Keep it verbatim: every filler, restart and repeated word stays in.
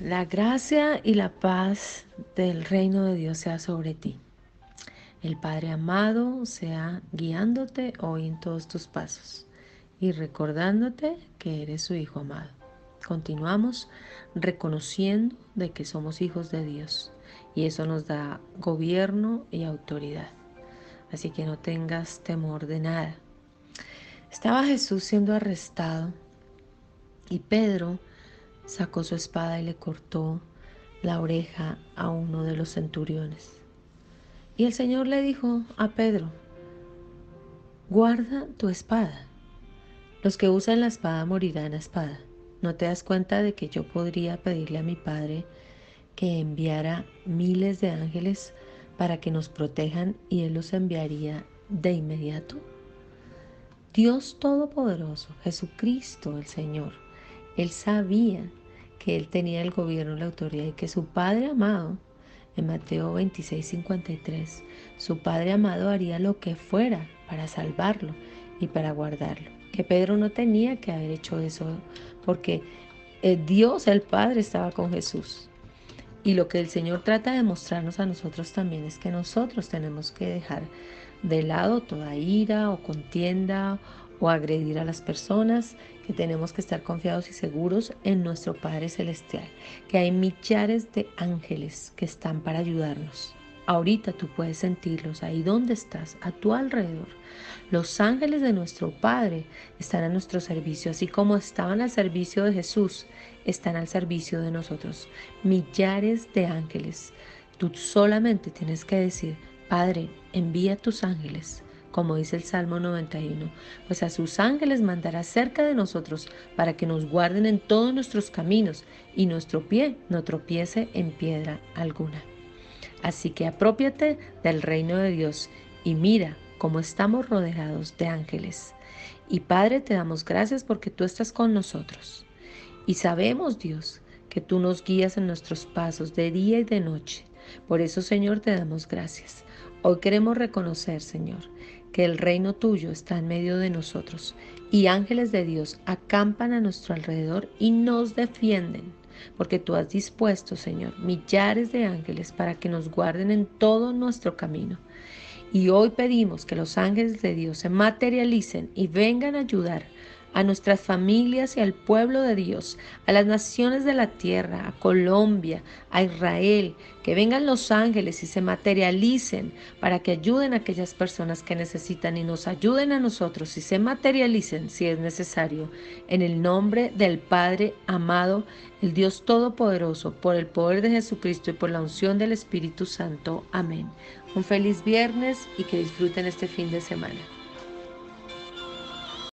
La gracia y la paz del reino de Dios sea sobre ti. El Padre amado sea guiándote hoy en todos tus pasos y recordándote que eres su Hijo amado. Continuamos reconociendo de que somos hijos de Dios y eso nos da gobierno y autoridad. Así que no tengas temor de nada. Estaba Jesús siendo arrestado y Pedro sacó su espada y le cortó la oreja a uno de los centuriones. Y el Señor le dijo a Pedro: guarda tu espada. Los que usan la espada morirán a espada. ¿No te das cuenta de que yo podría pedirle a mi Padre que enviara miles de ángeles para que nos protejan y Él los enviaría de inmediato? Dios Todopoderoso, Jesucristo el Señor, Él sabía que Él tenía el gobierno y la autoridad y que su Padre amado, en Mateo veintiséis, cincuenta y tres, su Padre amado haría lo que fuera para salvarlo y para guardarlo. Que Pedro no tenía que haber hecho eso porque Dios, el Padre, estaba con Jesús. Y lo que el Señor trata de mostrarnos a nosotros también es que nosotros tenemos que dejar de lado toda ira o contienda o agredir a las personas, que tenemos que estar confiados y seguros en nuestro Padre Celestial, que hay millares de ángeles que están para ayudarnos. Ahorita tú puedes sentirlos ahí donde estás, a tu alrededor. Los ángeles de nuestro Padre están a nuestro servicio, así como estaban al servicio de Jesús, están al servicio de nosotros. Millares de ángeles. Tú solamente tienes que decir: Padre, envía tus ángeles, como dice el Salmo noventa y uno, pues a sus ángeles mandará cerca de nosotros para que nos guarden en todos nuestros caminos y nuestro pie no tropiece en piedra alguna. Así que aprópiate del reino de Dios y mira cómo estamos rodeados de ángeles. Y Padre, te damos gracias porque tú estás con nosotros. Y sabemos, Dios, que tú nos guías en nuestros pasos de día y de noche. Por eso, Señor, te damos gracias. Hoy queremos reconocer, Señor, que el reino tuyo está en medio de nosotros y ángeles de Dios acampan a nuestro alrededor y nos defienden. Porque tú has dispuesto, Señor, millares de ángeles para que nos guarden en todo nuestro camino. Y hoy pedimos que los ángeles de Dios se materialicen y vengan a ayudar a nuestras familias y al pueblo de Dios, a las naciones de la tierra, a Colombia, a Israel, que vengan los ángeles y se materialicen para que ayuden a aquellas personas que necesitan y nos ayuden a nosotros y se materialicen si es necesario. En el nombre del Padre amado, el Dios Todopoderoso, por el poder de Jesucristo y por la unción del Espíritu Santo. Amén. Un feliz viernes y que disfruten este fin de semana.